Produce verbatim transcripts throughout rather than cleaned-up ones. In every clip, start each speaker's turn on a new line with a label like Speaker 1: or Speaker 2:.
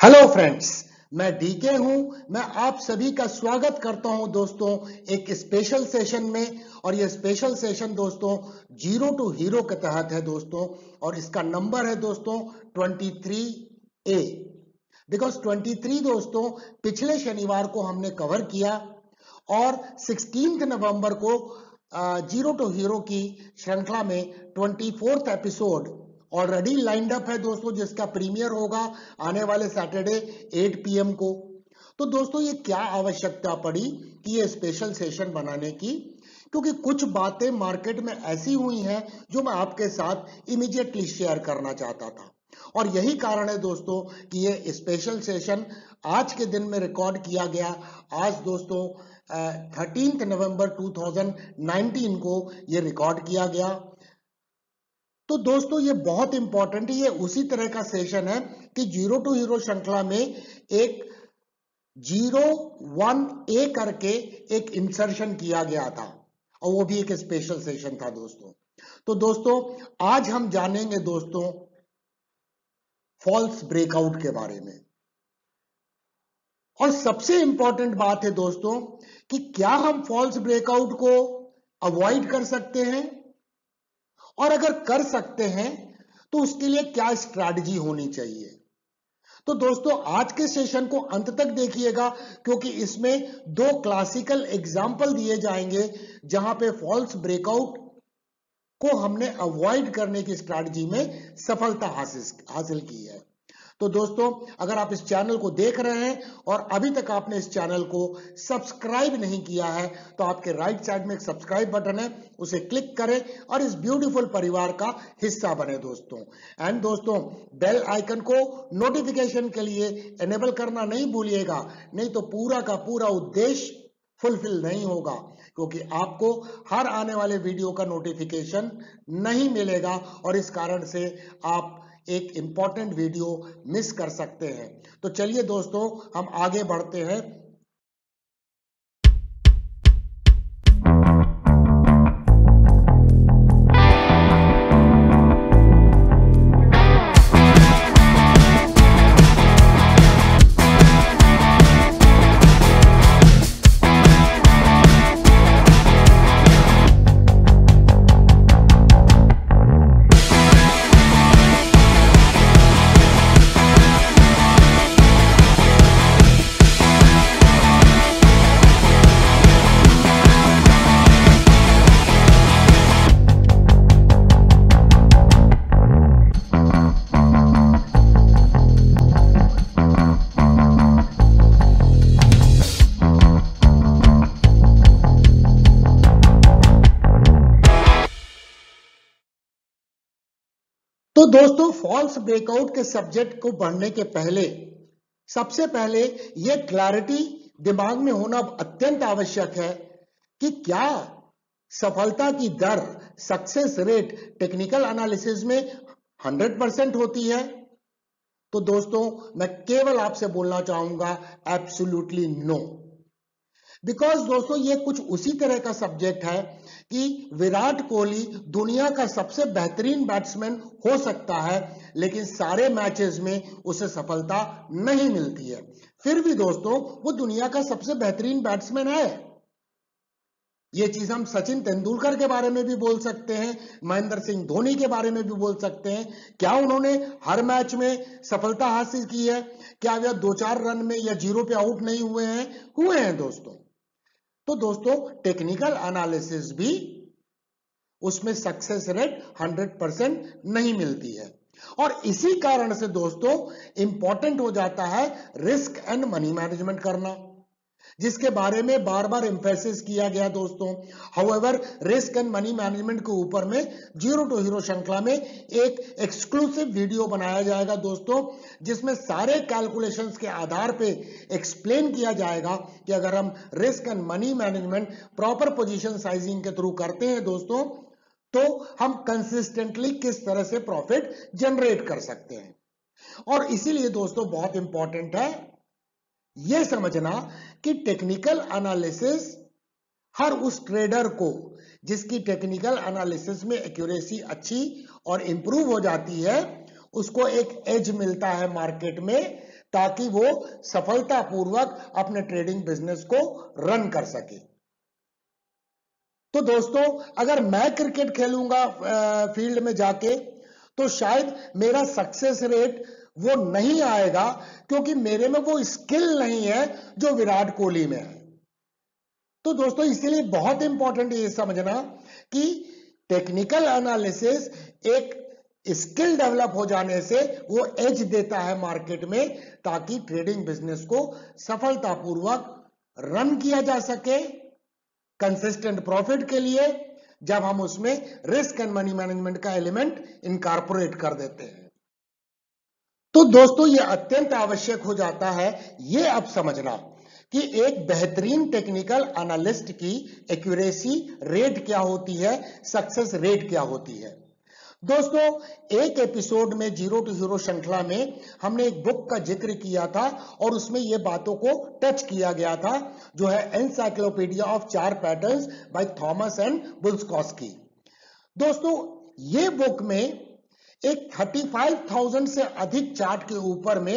Speaker 1: Hello friends, मैं DK हूं। मैं आप सभी का स्वागत करता हूं दोस्तों एक स्पेशल सेशन में। और ये स्पेशल सेशन दोस्तों जीरो टू हीरो के तहत है दोस्तों, और इसका नंबर है दोस्तों तेईस ए। बिकॉज तेईस दोस्तों पिछले शनिवार को हमने कवर किया और सोलह नवंबर को जीरो टू हीरो की श्रृंखला में चौबीसवां एपिसोड ऑलरेडी लाइंड अप है दोस्तों, जिसका प्रीमियर होगा आने वाले सैटरडे आठ पी एम को। तो दोस्तों ये क्या आवश्यकता पड़ी कि ये स्पेशल सेशन बनाने की, क्योंकि कुछ बातें मार्केट में ऐसी हुई हैं जो मैं आपके साथ इमीडिएटली शेयर करना चाहता था। और यही कारण है दोस्तों कि ये स्पेशल सेशन आज के दिन में रिकॉर्ड किया गया। आज दोस्तों thirteenth November two thousand nineteen को ये रिकॉर्ड किया गया। तो दोस्तों ये बहुत इंपॉर्टेंट है। ये उसी तरह का सेशन है कि जीरो टू हीरो श्रृंखला में एक जीरो वन ए करके एक इंसर्शन किया गया था, और वो भी एक स्पेशल सेशन था दोस्तों। तो दोस्तों आज हम जानेंगे दोस्तों फॉल्स ब्रेकआउट के बारे में। और सबसे इंपॉर्टेंट बात है दोस्तों कि क्या हम फॉल्स ब्रेकआउट को अवॉइड कर सकते हैं, और अगर कर सकते हैं तो उसके लिए क्या स्ट्रैटेजी होनी चाहिए। तो दोस्तों आज के सेशन को अंत तक देखिएगा, क्योंकि इसमें दो क्लासिकल एग्जाम्पल दिए जाएंगे जहां पे फॉल्स ब्रेकआउट को हमने अवॉइड करने की स्ट्रैटेजी में सफलता हासिल हासिल की है। तो दोस्तों अगर आप इस चैनल को देख रहे हैं और अभी तक आपने इस चैनल को सब्सक्राइब नहीं किया है, तो आपके राइट साइड में एक सब्सक्राइब बटन है, उसे क्लिक करें और इस ब्यूटीफुल परिवार का हिस्सा बने दोस्तों। एंड दोस्तों बेल आइकन को नोटिफिकेशन के लिए एनेबल करना नहीं भूलिएगा, नहीं तो पूरा का पूरा उद्देश्य फुलफिल नहीं होगा, क्योंकि आपको हर आने वाले वीडियो का नोटिफिकेशन नहीं मिलेगा और इस कारण से आप एक इंपॉर्टेंट वीडियो मिस कर सकते हैं। तो चलिए दोस्तों हम आगे बढ़ते हैं। तो दोस्तों फॉल्स ब्रेकआउट के सब्जेक्ट को बढ़ने के पहले सबसे पहले यह क्लैरिटी दिमाग में होना अत्यंत आवश्यक है कि क्या सफलता की दर, सक्सेस रेट टेक्निकल एनालिसिस में हंड्रेड परसेंट होती है। तो दोस्तों मैं केवल आपसे बोलना चाहूंगा एब्सोल्युटली नो। बिकॉज दोस्तों ये कुछ उसी तरह का सब्जेक्ट है कि विराट कोहली दुनिया का सबसे बेहतरीन बैट्समैन हो सकता है, लेकिन सारे मैचेस में उसे सफलता नहीं मिलती है। फिर भी दोस्तों वो दुनिया का सबसे बेहतरीन बैट्समैन है। ये चीज हम सचिन तेंदुलकर के बारे में भी बोल सकते हैं, महेंद्र सिंह धोनी के बारे में भी बोल सकते हैं। क्या उन्होंने हर मैच में सफलता हासिल की है? क्या वे दो चार रन में या जीरो पे आउट नहीं हुए हैं? हुए हैं दोस्तों। तो दोस्तों टेक्निकल एनालिसिस भी उसमें सक्सेस रेट हंड्रेड परसेंट नहीं मिलती है, और इसी कारण से दोस्तों इंपॉर्टेंट हो जाता है रिस्क एंड मनी मैनेजमेंट करना, जिसके बारे में बार बार एम्फेसिस किया गया दोस्तों। However risk and money management के ऊपर में जीरो टू हीरो श्रृंखला में एक एक्सक्लूसिव वीडियो बनाया जाएगा दोस्तों, जिसमें सारे कैलकुलेशंस के आधार पे एक्सप्लेन किया जाएगा कि अगर हम risk and money management proper position sizing के थ्रू करते हैं दोस्तों, तो हम कंसिस्टेंटली किस तरह से प्रॉफिट जनरेट कर सकते हैं। और इसीलिए दोस्तों बहुत इंपॉर्टेंट है यह समझना कि टेक्निकल एनालिसिस हर उस ट्रेडर को जिसकी टेक्निकल एनालिसिस में एक्यूरेसी अच्छी और इंप्रूव हो जाती है, उसको एक एज मिलता है मार्केट में ताकि वो सफलतापूर्वक अपने ट्रेडिंग बिजनेस को रन कर सके। तो दोस्तों, अगर मैं क्रिकेट खेलूंगा फील्ड में जाके तो शायद मेरा सक्सेस रेट वो नहीं आएगा, क्योंकि मेरे में वो स्किल नहीं है जो विराट कोहली में है। तो दोस्तों, इसीलिए बहुत इंपॉर्टेंट ये समझना कि टेक्निकल एनालिसिस एक स्किल डेवलप हो जाने से वो एज देता है मार्केट में, ताकि ट्रेडिंग बिजनेस को सफलतापूर्वक रन किया जा सके कंसिस्टेंट प्रॉफिट के लिए, जब हम उसमें रिस्क एंड मनी मैनेजमेंट का एलिमेंट इनकॉर्पोरेट कर देते हैं। तो दोस्तों, ये अत्यंत आवश्यक हो जाता है ये अब समझना कि एक बेहतरीन टेक्निकल एनालिस्ट की एक्यूरेसी रेट क्या होती है, सक्सेस रेट क्या होती है। दोस्तों, एक एपिसोड में जीरो टू हीरो श्रृंखला में हमने एक बुक का जिक्र किया था और उसमें ये बातों को टच किया गया था, जो है encyclopedia of chart patterns by Thomas and Bulkowski. दोस्तों, ये बुक में एक पैंतीस हज़ार से अधिक चार्ट के ऊपर में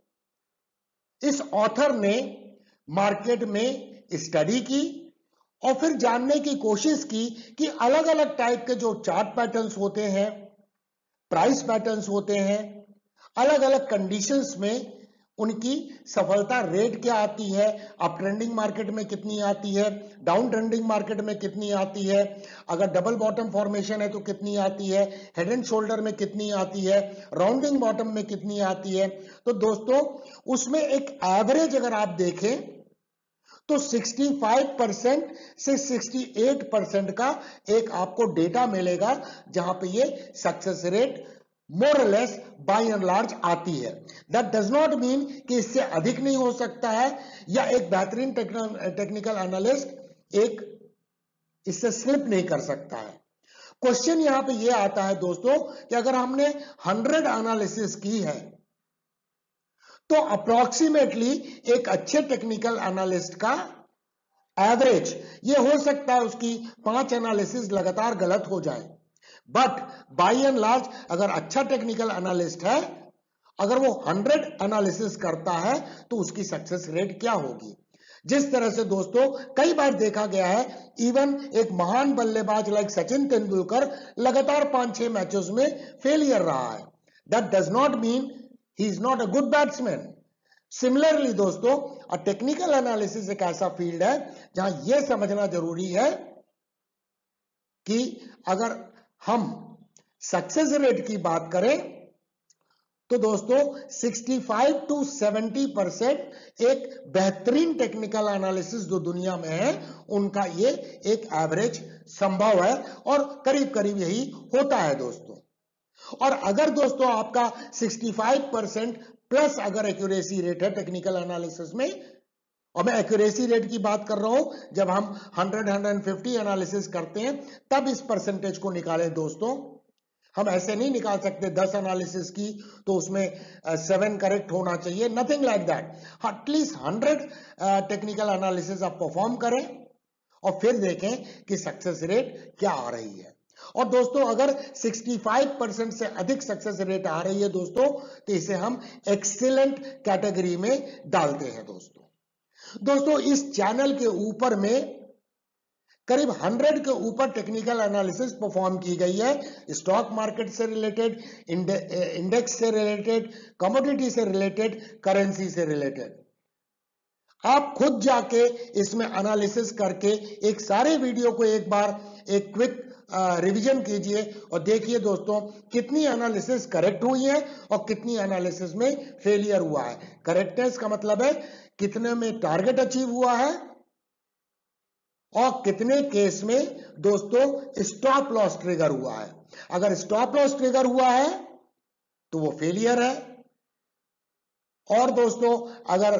Speaker 1: इस ऑथर ने मार्केट में स्टडी की और फिर जानने की कोशिश की कि अलग अलग टाइप के जो चार्ट पैटर्न्स होते हैं, प्राइस पैटर्न्स होते हैं, अलग अलग कंडीशंस में उनकी सफलता रेट क्या आती है, अप ट्रेंडिंग मार्केट में कितनी आती है, डाउन ट्रेंडिंग मार्केट में कितनी आती है, अगर डबल बॉटम फॉर्मेशन है तो कितनी आती है, हेड एंड शोल्डर में कितनी आती है, राउंडिंग बॉटम में कितनी आती है। तो दोस्तों, उसमें एक एवरेज अगर आप देखें तो पैंसठ परसेंट से अड़सठ परसेंट का एक आपको डेटा मिलेगा, जहां पे ये सक्सेस रेट मोर और लेस बाय एंड लार्ज आती है। दैट डज नॉट मीन कि इससे अधिक नहीं हो सकता है, या एक बेहतरीन टेक्निकल एनालिस्ट एक इससे स्लिप नहीं कर सकता है। क्वेश्चन यहां पे ये आता है दोस्तों कि अगर हमने हंड्रेड एनालिसिस की है तो अप्रोक्सीमेटली एक अच्छे टेक्निकल एनालिस्ट का एवरेज ये हो सकता है उसकी पांच एनालिसिस लगातार गलत हो जाए, बट बाय एंड लार्ज अगर अच्छा टेक्निकल एनालिस्ट है, अगर वो हंड्रेड एनालिसिस करता है तो उसकी सक्सेस रेट क्या होगी। जिस तरह से दोस्तों कई बार देखा गया है, इवन एक महान बल्लेबाज लाइक सचिन तेंदुलकर लगातार पांच छह मैचेस में फेलियर रहा है। That does not mean he is not a good batsman. Similarly दोस्तों, a technical analysis एक ऐसा फील्ड है जहां यह समझना जरूरी है कि अगर हम सक्सेस रेट की बात करें तो दोस्तों पैंसठ टू सत्तर परसेंट एक बेहतरीन टेक्निकल एनालिसिस जो दुनिया में है उनका ये एक एवरेज संभव है, और करीब करीब यही होता है दोस्तों। और अगर दोस्तों आपका पैंसठ परसेंट प्लस अगर एक्यूरेसी रेट है टेक्निकल एनालिसिस में, और मैं एक्यूरेसी रेट की बात कर रहा हूं जब हम हंड्रेड हंड्रेड फिफ्टी एनालिसिस करते हैं तब इस परसेंटेज को निकालें दोस्तों। हम ऐसे नहीं निकाल सकते दस एनालिसिस की तो उसमें सेवन करेक्ट होना चाहिए, nothing like that. At least hundred technical analysis आप परफॉर्म करें और फिर देखें कि सक्सेस रेट क्या आ रही है। और दोस्तों अगर पैंसठ परसेंट से अधिक सक्सेस रेट आ रही है दोस्तों, तो इसे हम एक्सीलेंट कैटेगरी में डालते हैं दोस्तों। दोस्तों इस चैनल के ऊपर में करीब सौ के ऊपर टेक्निकल एनालिसिस परफॉर्म की गई है, स्टॉक मार्केट से रिलेटेड, इंडेक्स से रिलेटेड, कमोडिटी से रिलेटेड, करेंसी से रिलेटेड। आप खुद जाके इसमें एनालिसिस करके एक सारे वीडियो को एक बार एक क्विक रिवीजन कीजिए और देखिए दोस्तों कितनी एनालिसिस करेक्ट हुई है और कितनी एनालिसिस में फेलियर हुआ है। करेक्टनेस का मतलब है कितने में टारगेट अचीव हुआ है और कितने केस में दोस्तों स्टॉप लॉस ट्रिगर हुआ है। अगर स्टॉप लॉस ट्रिगर हुआ है तो वो फेलियर है, और दोस्तों अगर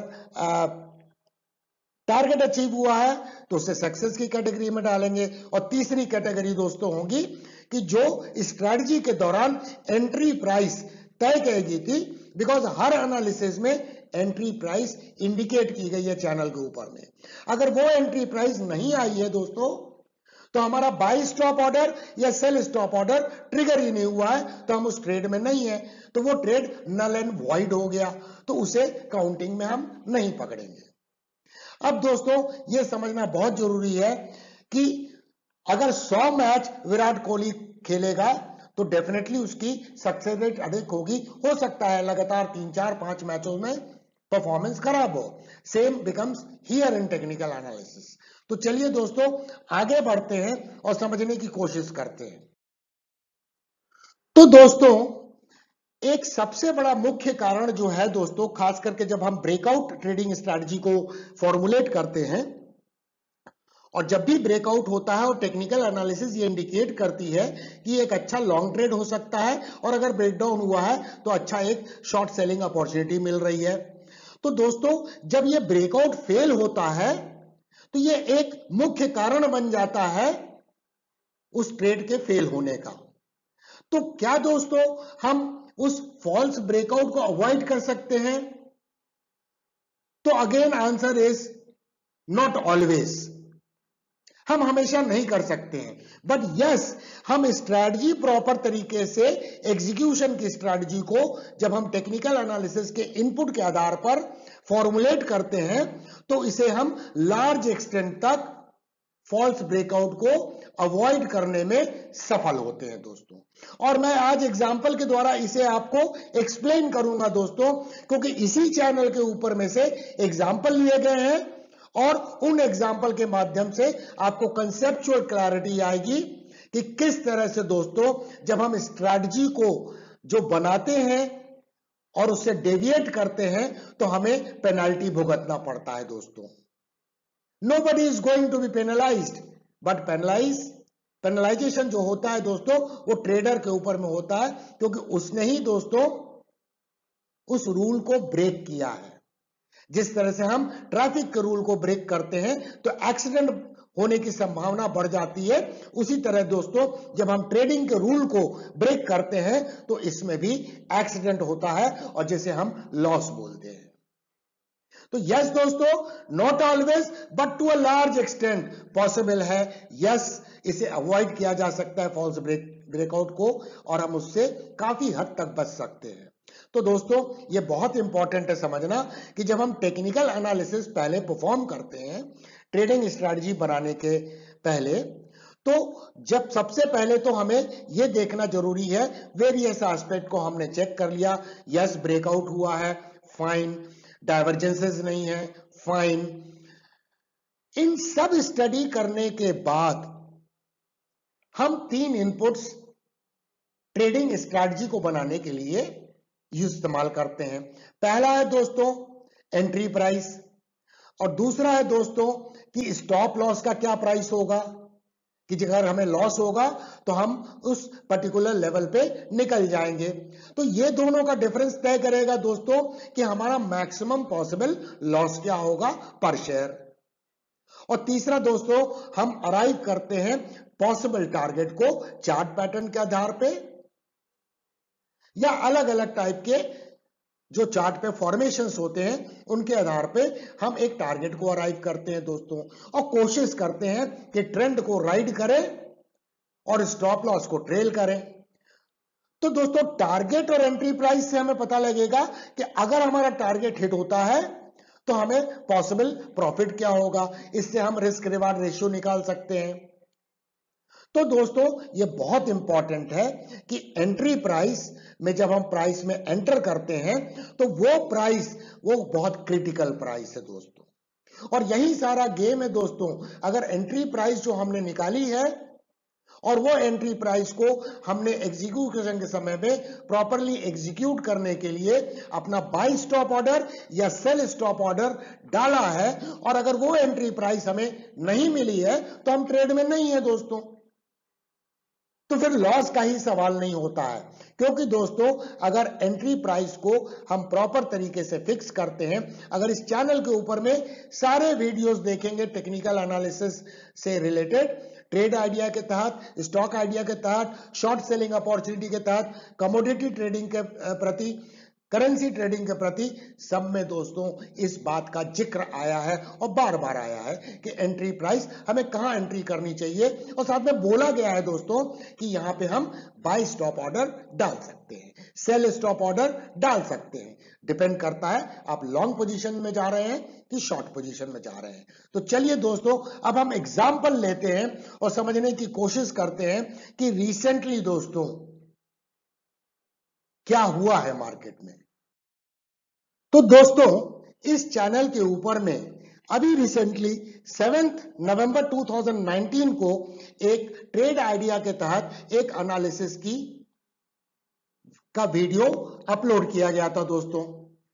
Speaker 1: टारगेट अचीव हुआ है तो उसे सक्सेस की कैटेगरी में डालेंगे। और तीसरी कैटेगरी दोस्तों होगी कि जो स्ट्रेटजी के दौरान एंट्री प्राइस तय की थी, बिकॉज हर एनालिसिस में एंट्री प्राइस इंडिकेट की गई है चैनल के ऊपर में। अगर वो एंट्री प्राइस नहीं आई है दोस्तों तो हमारा बाई स्टॉप ऑर्डर या सेल स्टॉप ऑर्डर ट्रिगर ही नहीं हुआ है, तो हम उस ट्रेड में नहीं है, तो वो ट्रेड नल एंड वॉइड हो गया, तो उसे काउंटिंग में हम नहीं पकड़ेंगे। अब दोस्तों ये समझना बहुत जरूरी है कि अगर सौ मैच विराट कोहली खेलेगा तो डेफिनेटली उसकी सक्सेस रेट अधिक होगी। हो सकता है लगातार तीन चार पांच मैचों में परफॉर्मेंस खराब हो। Same becomes here in technical analysis. तो चलिए दोस्तों आगे बढ़ते हैं और समझने की कोशिश करते हैं। तो दोस्तों एक सबसे बड़ा मुख्य कारण जो है दोस्तों, खास करके जब हम ब्रेकआउट ट्रेडिंग स्ट्रैटेजी को फॉर्मुलेट करते हैं और जब भी ब्रेकआउट होता है और टेक्निकल एनालिसिस ये इंडिकेट करती है कि एक अच्छा लॉन्ग ट्रेड हो सकता है और अगर ब्रेकडाउन हुआ है तो अच्छा एक शॉर्ट सेलिंग अपॉर्चुनिटी मिल रही है। तो दोस्तों जब ये ब्रेकआउट फेल होता है तो ये एक मुख्य कारण बन जाता है उस ट्रेड के फेल होने का। तो क्या दोस्तों हम उस फॉल्स ब्रेकआउट को अवॉइड कर सकते हैं? तो again answer is not always. हम हमेशा नहीं कर सकते हैं, बट यस हम स्ट्रैटेजी प्रॉपर तरीके से एग्जीक्यूशन की स्ट्रैटेजी को जब हम टेक्निकल एनालिसिस के इनपुट के आधार पर फॉर्मुलेट करते हैं तो इसे हम लार्ज एक्सटेंट तक फॉल्स ब्रेकआउट को अवॉइड करने में सफल होते हैं दोस्तों। और मैं आज एग्जांपल के द्वारा इसे आपको एक्सप्लेन करूंगा दोस्तों, क्योंकि इसी चैनल के ऊपर में से एग्जांपल लिए गए हैं और उन एग्जाम्पल के माध्यम से आपको कंसेप्चुअल क्लैरिटी आएगी कि किस तरह से दोस्तों जब हम स्ट्रैटेजी को जो बनाते हैं और उससे डेविएट करते हैं तो हमें पेनल्टी भुगतना पड़ता है दोस्तों। Nobody is going to be penalised, but penalise penalisation जो होता है दोस्तों वो ट्रेडर के ऊपर में होता है, क्योंकि उसने ही दोस्तों उस रूल को ब्रेक किया है। जिस तरह से हम ट्रैफिक के रूल को ब्रेक करते हैं तो एक्सीडेंट होने की संभावना बढ़ जाती है, उसी तरह दोस्तों जब हम ट्रेडिंग के रूल को ब्रेक करते हैं तो इसमें भी एक्सीडेंट होता है और जिसे हम लॉस बोलते हैं। तो यस दोस्तों not always but to a large extent possible है। यस इसे अवॉइड किया जा सकता है फॉल्स ब्रेक ब्रेकआउट को और हम उससे काफी हद तक बच सकते हैं। तो दोस्तों ये बहुत इंपॉर्टेंट है समझना कि जब हम टेक्निकल एनालिसिस पहले परफॉर्म करते हैं ट्रेडिंग स्ट्रैटेजी बनाने के पहले, तो जब सबसे पहले तो हमें यह देखना जरूरी है वेरियस एस्पेक्ट को हमने चेक कर लिया। यस ब्रेकआउट हुआ है, फाइन, डाइवर्जेंसेस नहीं है, फाइन। इन सब स्टडी करने के बाद हम तीन इनपुट्स ट्रेडिंग स्ट्रैटेजी को बनाने के लिए इस्तेमाल करते हैं। पहला है दोस्तों एंट्री प्राइस और दूसरा है दोस्तों कि स्टॉप लॉस का क्या प्राइस होगा, कि अगर हमें लॉस होगा तो हम उस पर्टिकुलर लेवल पे निकल जाएंगे। तो ये दोनों का डिफरेंस तय करेगा दोस्तों कि हमारा मैक्सिमम पॉसिबल लॉस क्या होगा पर शेयर। और तीसरा दोस्तों हम अराइव करते हैं पॉसिबल टारगेट को चार्ट पैटर्न के आधार पे या अलग अलग टाइप के जो चार्ट पे फॉर्मेशंस होते हैं उनके आधार पे हम एक टारगेट को अराइव करते हैं दोस्तों और कोशिश करते हैं कि ट्रेंड को राइड करें और स्टॉप लॉस को ट्रेल करें। तो दोस्तों टारगेट और एंट्री प्राइस से हमें पता लगेगा कि अगर हमारा टारगेट हिट होता है तो हमें पॉसिबल प्रॉफिट क्या होगा, इससे हम रिस्क रिवार्ड रेशियो निकाल सकते हैं। तो दोस्तों ये बहुत इंपॉर्टेंट है कि एंट्री प्राइस में जब हम प्राइस में एंटर करते हैं तो वो प्राइस वो बहुत क्रिटिकल प्राइस है दोस्तों। और यही सारा गेम है दोस्तों। अगर एंट्री प्राइस जो हमने निकाली है और वो एंट्री प्राइस को हमने एग्जीक्यूशन के समय में प्रॉपरली एग्जीक्यूट करने के लिए अपना बाई स्टॉप ऑर्डर या सेल स्टॉप ऑर्डर डाला है और अगर वो एंट्री प्राइस हमें नहीं मिली है तो हम ट्रेड में नहीं है दोस्तों। तो फिर लॉस का ही सवाल नहीं होता है, क्योंकि दोस्तों अगर एंट्री प्राइस को हम प्रॉपर तरीके से फिक्स करते हैं, अगर इस चैनल के ऊपर में सारे वीडियोस देखेंगे टेक्निकल एनालिसिस से रिलेटेड, ट्रेड आइडिया के तहत, स्टॉक आइडिया के तहत, शॉर्ट सेलिंग अपॉर्चुनिटी के तहत, कमोडिटी ट्रेडिंग के प्रति, करेंसी ट्रेडिंग के प्रति सब में दोस्तों इस बात का जिक्र आया है और बार बार आया है कि एंट्री प्राइस हमें कहां एंट्री करनी चाहिए, और साथ में बोला गया है दोस्तों कि यहां पे हम बाय स्टॉप ऑर्डर डाल सकते हैं, सेल स्टॉप ऑर्डर डाल सकते हैं। डिपेंड करता है आप लॉन्ग पोजीशन में जा रहे हैं कि शॉर्ट पोजीशन में जा रहे हैं। तो चलिए दोस्तों अब हम एग्जांपल लेते हैं और समझने की कोशिश करते हैं कि रिसेंटली दोस्तों क्या हुआ है मार्केट में। तो दोस्तों इस चैनल के ऊपर में अभी रिसेंटली सेवेंथ नवंबर दो हज़ार उन्नीस को एक ट्रेड आइडिया के तहत एक एनालिसिस की का वीडियो अपलोड किया गया था दोस्तों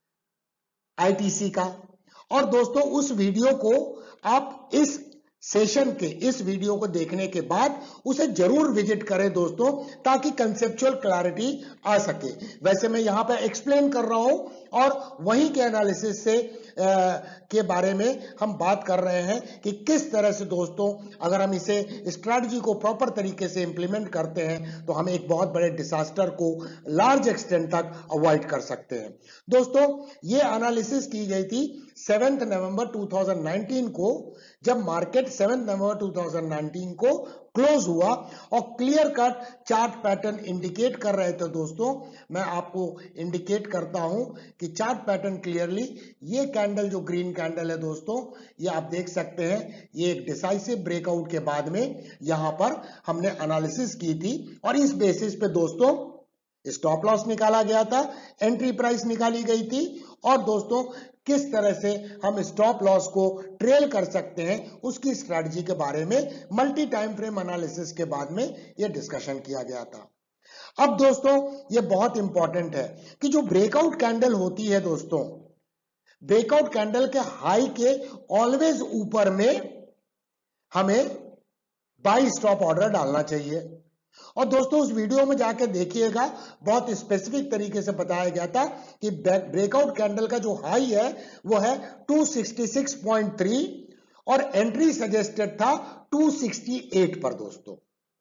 Speaker 1: आईटीसी का। और दोस्तों उस वीडियो को आप इस सेशन के इस वीडियो को देखने के बाद उसे जरूर विजिट करें दोस्तों, ताकि कंसेप्चुअल क्लैरिटी आ सके। वैसे मैं यहां पर एक्सप्लेन कर रहा हूं और वहीं के एनालिसिस से आ, के बारे में हम बात कर रहे हैं कि किस तरह से दोस्तों अगर हम इसे स्ट्रैटेजी को प्रॉपर तरीके से इंप्लीमेंट करते हैं तो हम एक बहुत बड़े डिजास्टर को लार्ज एक्सटेंट तक अवॉइड कर सकते हैं। दोस्तों ये एनालिसिस की गई थी सेवेंथ नवंबर दो हज़ार उन्नीस को, जब मार्केट सेवेंथ नवंबर दो हज़ार उन्नीस को क्लोज हुआ और clear cut chart pattern indicate कर रहे थे दोस्तों। मैं आपको इंडिकेट करता हूं कि चार्ट पैटर्न क्लियरली, ये कैंडल जो ग्रीन कैंडल है दोस्तों, ये आप देख सकते हैं, ये एक डिसाइसिव ब्रेकआउट के बाद में यहां पर हमने एनालिसिस की थी और इस बेसिस पे दोस्तों स्टॉप लॉस निकाला गया था, एंट्री प्राइस निकाली गई थी और दोस्तों किस तरह से हम स्टॉप लॉस को ट्रेल कर सकते हैं उसकी स्ट्रेटजी के बारे में मल्टी टाइम फ्रेम एनालिसिस के बाद में यह डिस्कशन किया गया था। अब दोस्तों यह बहुत इंपॉर्टेंट है कि जो ब्रेकआउट कैंडल होती है दोस्तों, ब्रेकआउट कैंडल के हाई के ऑलवेज ऊपर में हमें बाय स्टॉप ऑर्डर डालना चाहिए। और दोस्तों उस वीडियो में जाकर देखिएगा, बहुत स्पेसिफिक तरीके से बताया गया था कि ब्रेकआउट कैंडल का जो हाई है वो है दो सौ छियासठ पॉइंट तीन और एंट्री सजेस्टेड था दो सौ अड़सठ पर दोस्तों।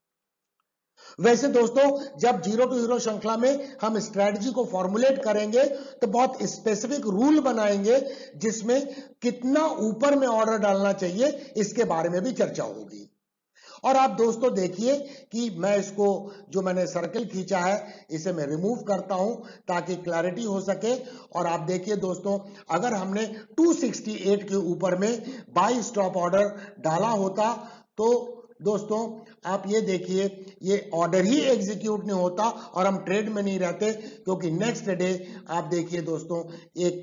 Speaker 1: वैसे दोस्तों जब जीरो टू हीरो श्रृंखला में हम स्ट्रेटजी को फॉर्मुलेट करेंगे तो बहुत स्पेसिफिक रूल बनाएंगे जिसमें कितना ऊपर में ऑर्डर डालना चाहिए इसके बारे में भी चर्चा होगी। और आप दोस्तों देखिए कि मैं इसको जो मैंने सर्कल खींचा है इसे मैं रिमूव करता हूं ताकि क्लैरिटी हो सके। और आप देखिए दोस्तों अगर हमने दो सौ अड़सठ के ऊपर में बाय स्टॉप ऑर्डर डाला होता तो दोस्तों आप ये देखिए ये ऑर्डर ही एग्जीक्यूट नहीं होता और हम ट्रेड में नहीं रहते, क्योंकि नेक्स्ट डे आप देखिए दोस्तों एक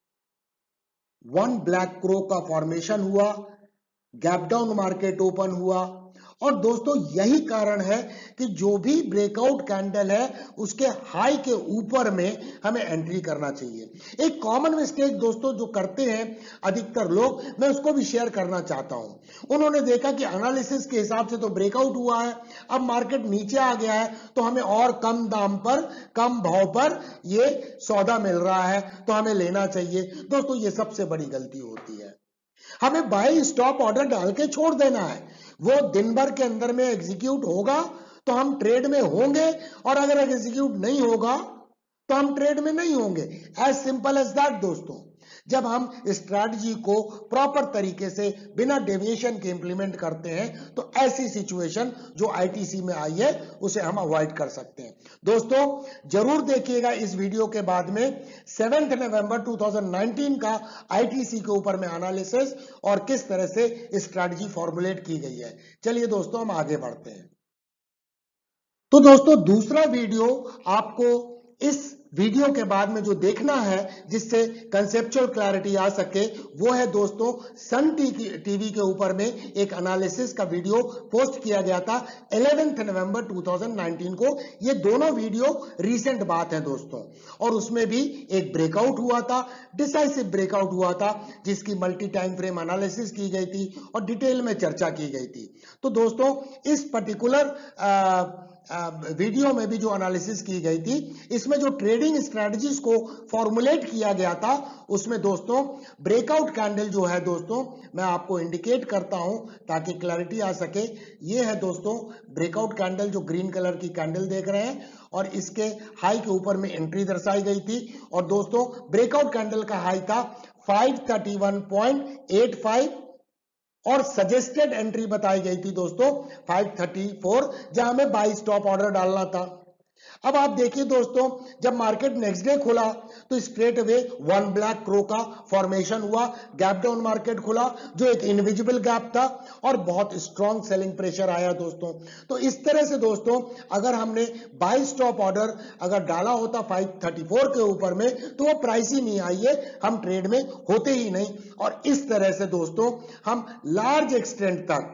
Speaker 1: वन ब्लैक क्रो का फॉर्मेशन हुआ, गैप डाउन मार्केट ओपन हुआ। और दोस्तों यही कारण है कि जो भी ब्रेकआउट कैंडल है उसके हाई के ऊपर में हमें एंट्री करना चाहिए। एक कॉमन मिस्टेक दोस्तों जो करते हैं अधिकतर लोग, मैं उसको भी शेयर करना चाहता हूं। उन्होंने देखा कि एनालिसिस के हिसाब से तो ब्रेकआउट हुआ है, अब मार्केट नीचे आ गया है तो हमें और कम दाम पर कम भाव पर ये सौदा मिल रहा है तो हमें लेना चाहिए। दोस्तों ये सबसे बड़ी गलती होती है। हमें बाय स्टॉप ऑर्डर डाल के छोड़ देना है, वो दिन भर के अंदर में एग्जीक्यूट होगा तो हम ट्रेड में होंगे और अगर एग्जीक्यूट नहीं होगा तो हम ट्रेड में नहीं होंगे। एज सिंपल एज दैट दोस्तों। जब हम स्ट्रैटेजी को प्रॉपर तरीके से बिना डेविएशन के इंप्लीमेंट करते हैं तो ऐसी सिचुएशन जो आईटीसी में आई है उसे हम अवॉइड कर सकते हैं। दोस्तों जरूर देखिएगा इस वीडियो के बाद में सेवेंथ नवंबर दो हज़ार उन्नीस का आईटीसी के ऊपर में एनालिसिस और किस तरह से स्ट्रैटेजी फॉर्मुलेट की गई है। चलिए दोस्तों हम आगे बढ़ते हैं। तो दोस्तों दूसरा वीडियो आपको इस वीडियो के बाद में जो देखना है जिससे कंसेप्चुअल क्लैरिटी आ सके वो है दोस्तों सन टीवी के ऊपर में एक एनालिसिस का वीडियो पोस्ट किया गया था ग्यारह नवंबर दो हज़ार उन्नीस को। ये दोनों वीडियो रीसेंट बात है दोस्तों और उसमें भी एक ब्रेकआउट हुआ था, डिसाइसिव ब्रेकआउट हुआ था जिसकी मल्टी टाइम फ्रेम एनालिसिस की गई थी और डिटेल में चर्चा की गई थी। तो दोस्तों इस पर्टिकुलर वीडियो में भी जो एनालिसिस की गई थी, इसमें जो ट्रेडिंग स्ट्रेटजीज को फॉर्मुलेट किया गया था, उसमें दोस्तों ब्रेकआउट कैंडल जो है दोस्तों, मैं आपको इंडिकेट करता हूं ताकि क्लैरिटी आ सके। ये है दोस्तों ब्रेकआउट कैंडल, जो ग्रीन कलर की कैंडल देख रहे हैं, और इसके हाई के ऊपर में एंट्री दर्शाई गई थी। और दोस्तों ब्रेकआउट कैंडल का हाई था five thirty one point eight five और सजेस्टेड एंट्री बताई गई थी दोस्तों फाइव थर्टी फोर, जहां में बाई स्टॉप ऑर्डर डालना था। अब आप देखिए दोस्तों, जब मार्केट नेक्स्ट डे खुला तो straight away one black crow का फॉर्मेशन हुआ, गैप डाउन मार्केट खुला जो एक इनविजिबल गैप था, और बहुत स्ट्रॉन्ग सेलिंग प्रेशर आया दोस्तों। तो इस तरह से दोस्तों अगर हमने बाई स्टॉप ऑर्डर अगर डाला होता फाइव थर्टी फोर के ऊपर में, तो वो प्राइस ही नहीं आई है, हम ट्रेड में होते ही नहीं। और इस तरह से दोस्तों हम लार्ज एक्सटेंट तक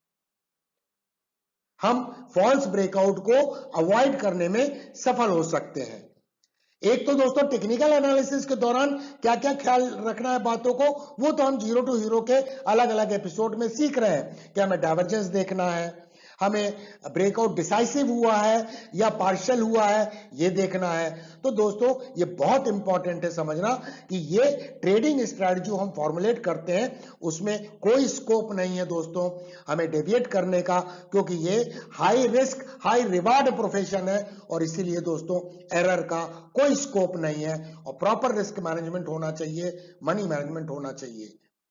Speaker 1: हम फॉल्स ब्रेकआउट को अवॉइड करने में सफल हो सकते हैं। एक तो दोस्तों टेक्निकल एनालिसिस के दौरान क्या क्या ख्याल रखना है बातों को, वो तो हम जीरो टू हीरो के अलग अलग एपिसोड में सीख रहे हैं कि हमें डाइवर्जेंस देखना है, हमें ब्रेकआउट डिसाइसिव हुआ है या पार्शियल हुआ है, ये देखना है। तो दोस्तों ये बहुत इंपॉर्टेंट है समझना कि ये ट्रेडिंग स्ट्रैटेजी जो हम फॉर्मुलेट करते हैं उसमें कोई स्कोप नहीं है दोस्तों हमें डेविएट करने का, क्योंकि ये high risk high reward profession है, और इसीलिए दोस्तों एरर का कोई स्कोप नहीं है, और प्रॉपर रिस्क मैनेजमेंट होना चाहिए, मनी मैनेजमेंट होना चाहिए।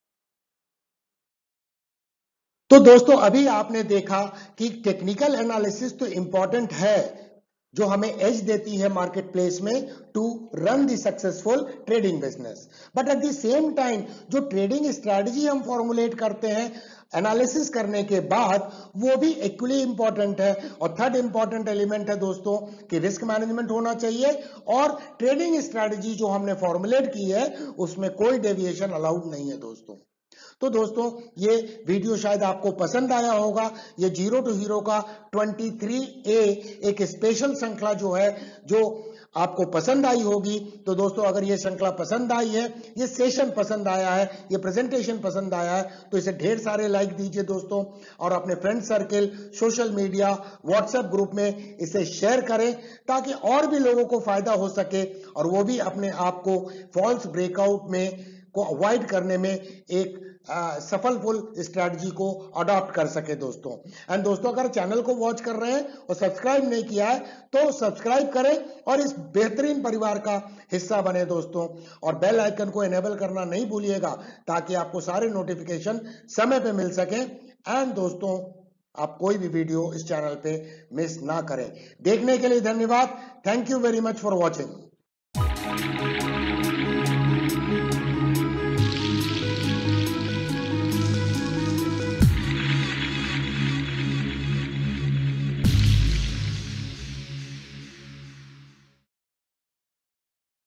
Speaker 1: तो दोस्तों अभी आपने देखा कि टेक्निकल एनालिसिस तो इंपॉर्टेंट है, जो हमें एज देती है मार्केट प्लेस में to run the successful trading business. But at the same time जो ट्रेडिंग स्ट्रैटेजी हम फॉर्मुलेट करते हैं एनालिसिस करने के बाद, वो भी इक्वली इंपॉर्टेंट है। और थर्ड इंपॉर्टेंट एलिमेंट है दोस्तों कि रिस्क मैनेजमेंट होना चाहिए, और ट्रेडिंग स्ट्रैटेजी जो हमने फॉर्मुलेट की है उसमें कोई डेविएशन अलाउड नहीं है दोस्तों। तो दोस्तों ये वीडियो शायद आपको पसंद आया होगा। ये जीरो टू हीरो का ट्वेंटी थ्री ए एक स्पेशल श्रृंखला जो है, जो आपको पसंद आई होगी। तो दोस्तों अगर ये श्रृंखला पसंद आई है, ये सेशन पसंद आया है, ये प्रेजेंटेशन पसंद आया है, तो इसे ढेर सारे लाइक दीजिए दोस्तों, और अपने friend circle, social media, WhatsApp group में इसे शेयर करें, ताकि और भी लोगों को फायदा हो सके, और वो भी अपने आप को फॉल्स ब्रेकआउट में को अवॉइड करने में एक सफलफुल स्ट्रैटेजी को अडॉप्ट कर सके दोस्तों। एंड दोस्तों अगर चैनल को वॉच कर रहे हैं और सब्सक्राइब नहीं किया है तो सब्सक्राइब करें और इस बेहतरीन परिवार का हिस्सा बने दोस्तों, और बेल आइकन को इनेबल करना नहीं भूलिएगा ताकि आपको सारे नोटिफिकेशन समय पे मिल सके। एंड दोस्तों आप कोई भी वीडियो इस चैनल पे मिस ना करें। देखने के लिए धन्यवाद। Thank you very much for watching.